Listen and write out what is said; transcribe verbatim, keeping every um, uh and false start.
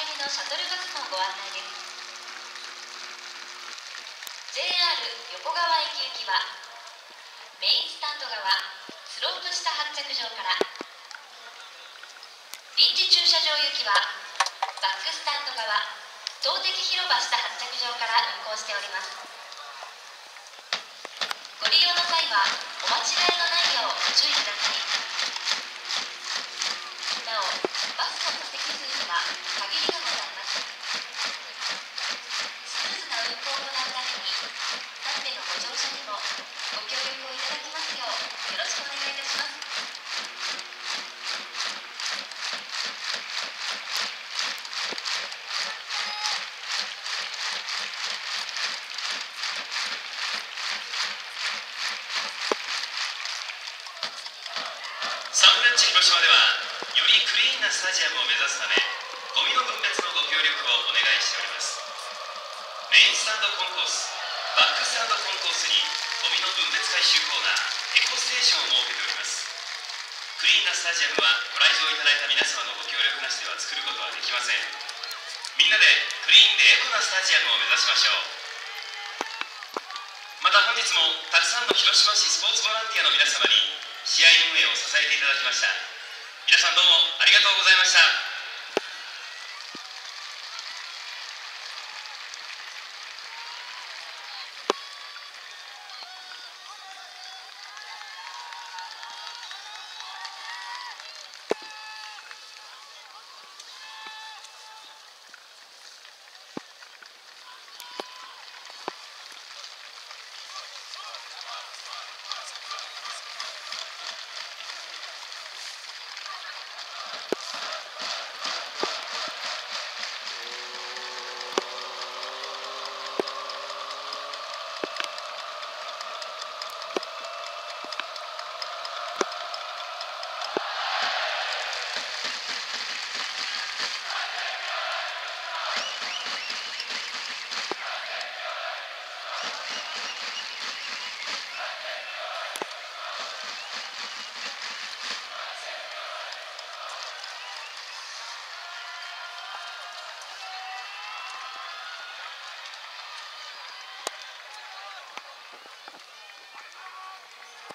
りのシャトルバスのご案内です。 ジェイアール 横川駅行きはメインスタンド側スロープ下発着場から、臨時駐車場行きはバックスタンド側投擲広場下発着場から運行しております。ご利用の際はお間違いのないようご注意ください。なお、バスの座席数には限りがございます。スムーズな運行を行うために三名のご乗車にもご協力をいただきますようよろしくお願いいたします。 サンフレッチェ広島ではよりクリーンなスタジアムを目指すため、ゴミの分別のご協力をお願いしております。メインスタンドコンコース、バックスタンドコンコースにゴミの分別回収コーナー、エコステーションを設けております。クリーンなスタジアムはご来場いただいた皆様のご協力なしでは作ることはできません。みんなでクリーンでエコなスタジアムを目指しましょう。また本日もたくさんの広島市スポーツボランティアの皆様に試合運営を支えていただきました。皆さんどうもありがとうございました。